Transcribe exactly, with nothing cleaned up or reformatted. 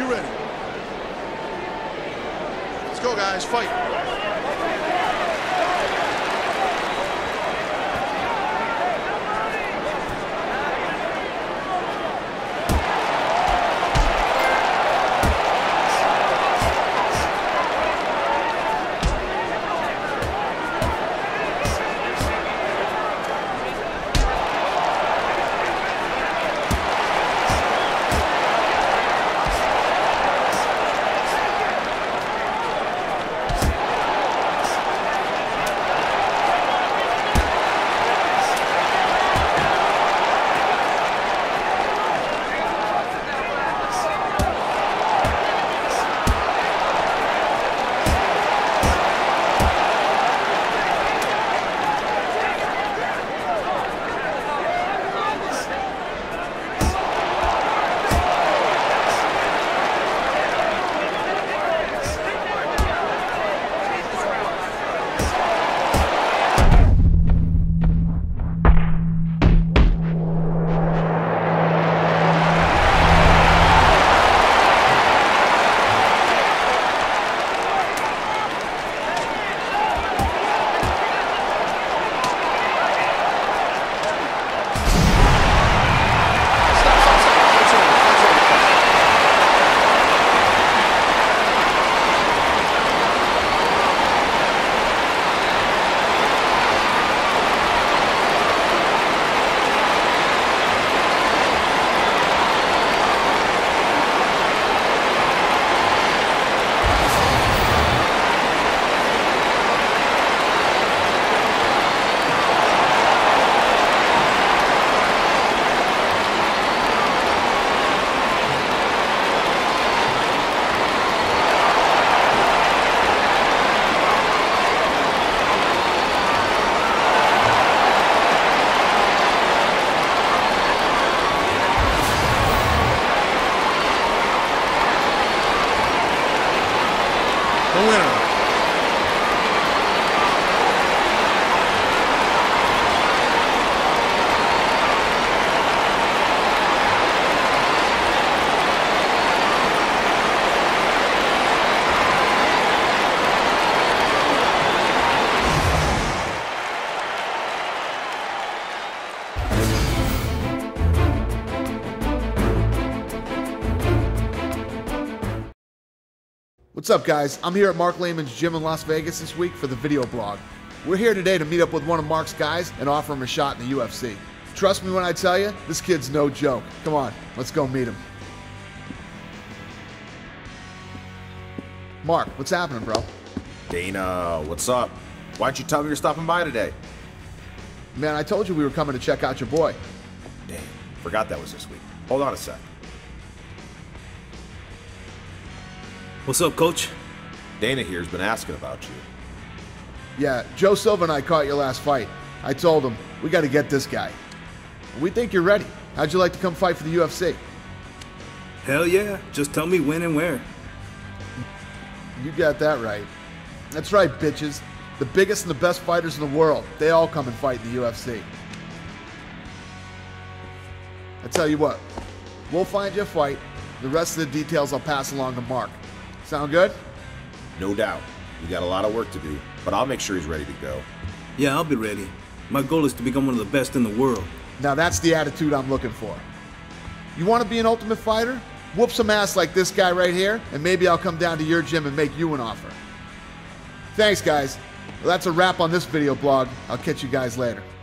you ready. Let's go, guys. Fight. The winner. What's up, guys? I'm here at Mark Lehman's gym in Las Vegas this week for the video blog. We're here today to meet up with one of Mark's guys and offer him a shot in the U F C. Trust me when I tell you, this kid's no joke. Come on, let's go meet him. Mark, what's happening, bro? Dana, what's up? Why'd you tell me you're stopping by today? Man, I told you we were coming to check out your boy. Damn, forgot that was this week. Hold on a sec. What's up, Coach? Dana here's been asking about you. Yeah, Joe Silva and I caught your last fight. I told him, we got to get this guy. We think you're ready. How'd you like to come fight for the U F C? Hell yeah, just tell me when and where. You got that right. That's right, bitches. The biggest and the best fighters in the world, they all come and fight in the U F C. I tell you what, we'll find you a fight. The rest of the details I'll pass along to Mark. Sound good? No doubt. We got a lot of work to do, but I'll make sure he's ready to go. Yeah, I'll be ready. My goal is to become one of the best in the world. Now that's the attitude I'm looking for. You want to be an ultimate fighter? Whoop some ass like this guy right here, and maybe I'll come down to your gym and make you an offer. Thanks, guys. Well, that's a wrap on this video blog. I'll catch you guys later.